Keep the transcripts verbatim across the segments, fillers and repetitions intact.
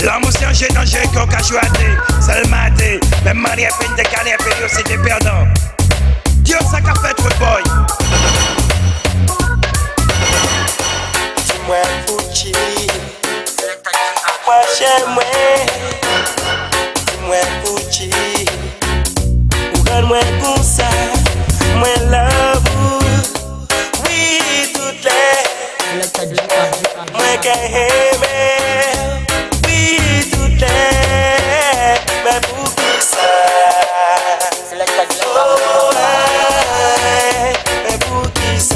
L'amour c'est un jeu danger qu'on a choisi. C'est le maté. Même mari a peine de caler, a c'est des perdants. Dieu ça qu'a fait trop boy. Dis-moi Gucci, moi j'aime moi. Dis-moi Gucci, regarde-moi comme ça, moi love vous. Oui toutes les, moi qu'aime, oui toutes les, mais pour qui ça? Oh, aïe, mais pour qui ça?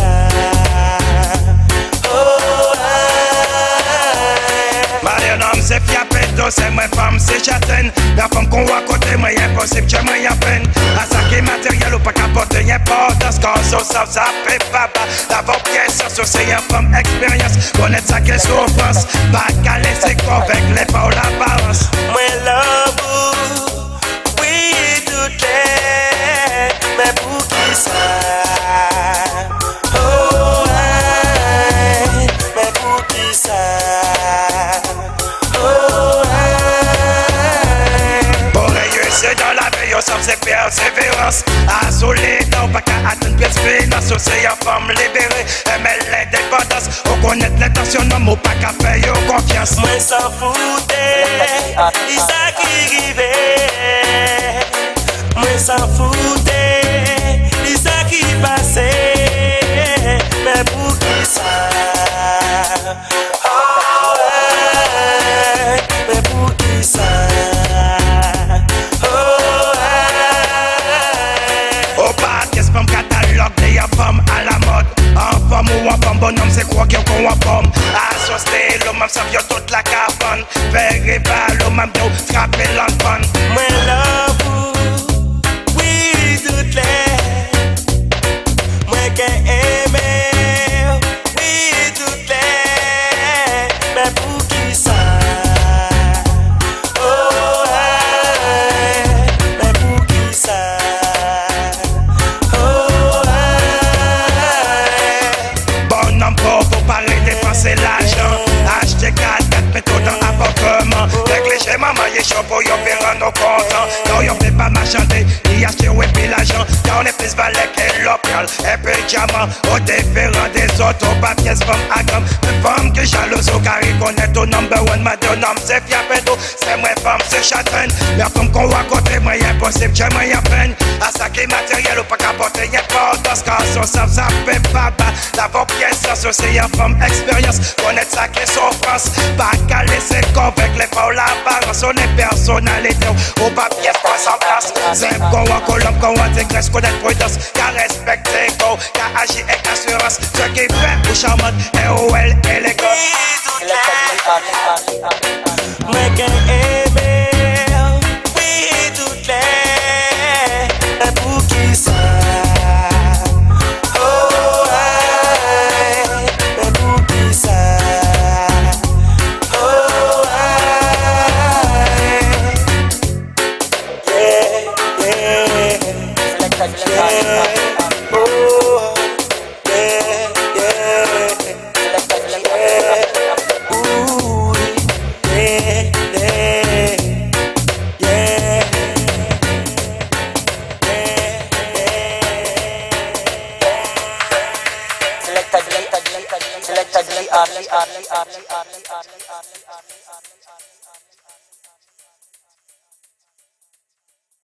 C'est fiapé, c'est moi femme, c'est châtaine. La femme qu'on voit à côté, moi y'a impossible, j'ai moi y'a peine. À ça qui est matériel ou pas capoter, y'a pas dans quand ça, ça, ça fait pas bas. D'abord pièce, ça, c'est y'a femme expérience. Connaître ça qu'elle souffrance. Pas qu'à laisser convaincre les pas ou la balance. Moi love vous, oui toutes les, mais pour qui ça? Oh, aïe, mais pour qui ça? Dans la veille, ça faisait persévérance. Assolé, non, pas qu'à atteindre persévérance. C'est une femme libérée, aimer l'indépendance. On connaît l'intention, non, mais pas qu'à faire confiance. Moi s'en foutais, il ça qui arrivait. Moi s'en foutais, il ça qui passait. Mais pour qui ça? Oh, ouais, mais pour qui ça? Femme à la mode, en femme ou en femme, bonhomme c'est quoi qu'il y a qu'on en pomme. Associé, l'homme ça vient toute la carbone. Faire rival, l'homme d'eau, frapper l'enfant. Moi love vous, oui toutes les. Moi qu'aime, oui toutes les. Mais pour qui ça? Oh, aïe, mais pour qui ça? C'est l'argent, acheter quatre quatre métaux dans l'appartement. Négliger maman, y'a chaud pour y'a faire nos comptes. Non, y'a fait pas marchander, y'a acheté ouais puis l'argent. Y'a on est plus valet que local, et puis diamant. Au différent des autres, au pas pièce femme à gomme. Une femme qui jalouse au carré, connaît au number one, ma deux noms, c'est fiapendo. C'est moi femme, c'est châtaine. Mais comme qu'on voit côté, moi y'a impossible, j'ai moi y'a peine. À ça qui est matériel ou pas capoter, y'a pas dans ce cas, ça, ça fait pas bas. D'abord pièce, ça, c'est y'a femme expérience. Connaître ça qui est souffrance. Pas qu'à laisser convaincre les pas ou la balance. On est personnalité au papier pas sans place. C'est qu'on voit colombe, qu'on voit des graisses, connaître prudence. Qu'à respecter, qu'à agir avec assurance. Ce qui fait ou charmante et où elle élégante. Moi qu'aime, oui toutes les. Et pour qui ça? Select a D R, D R, D R, D R, D R, D R, D R, D R.